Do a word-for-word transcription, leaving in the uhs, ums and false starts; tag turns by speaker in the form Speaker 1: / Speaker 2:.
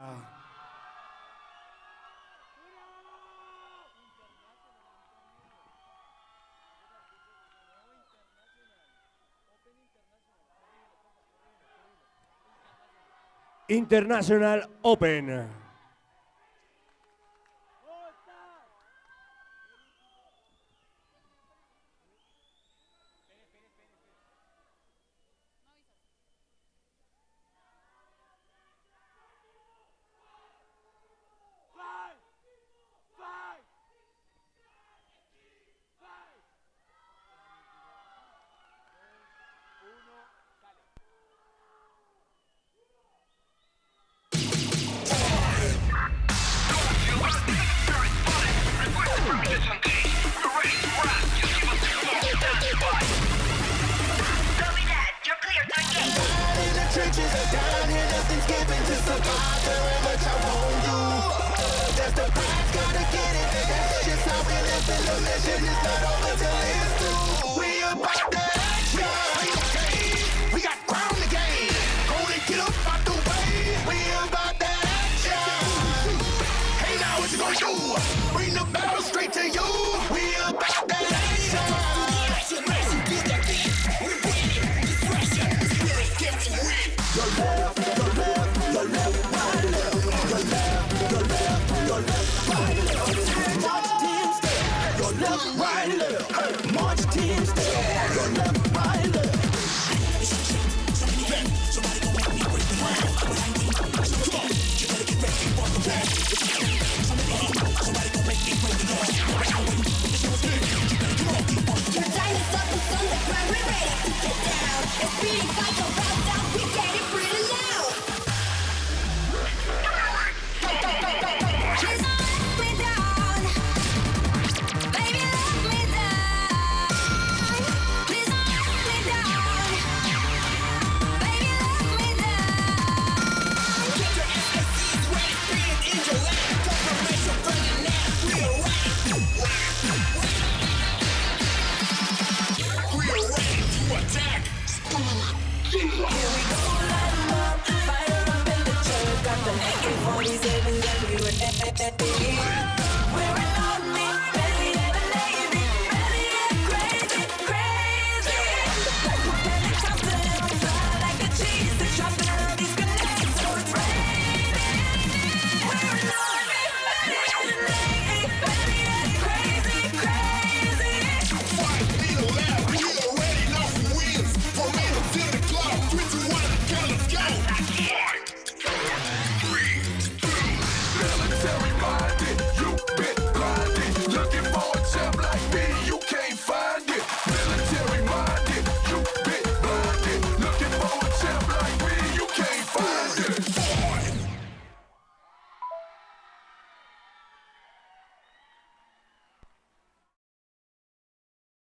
Speaker 1: Ah. International Open.
Speaker 2: Down here, nothing's given to survive. Very much I won't do. That's the prize, gotta get it. That's just how we live, and the mission is not over till it's through. We about that action. We got ground to gain. Gonna get up out the way. We about that action. Hey, now what you gonna do? Bring the barrel straight to you. We about that action. Your left, your left, your left, right, left. Your left, your left, your left, right, left. March team step. Your left, right, left. Hey, march team step. Your left, right, left. Somebody gon' make me break the ground. Come on, you better get ready for the back. Somebody gon' make me break the ground. Your time is up, it's on the ground. We're ready to get down. It's beating fight the route down. We get it pretty loud. Please don't let me down. Baby, let me down. Please don't let me down. Baby, let me down. Get your S S Cs ready, spin in your lap. Confirmation from the net. We're ready. We're ready to attack. Here we go.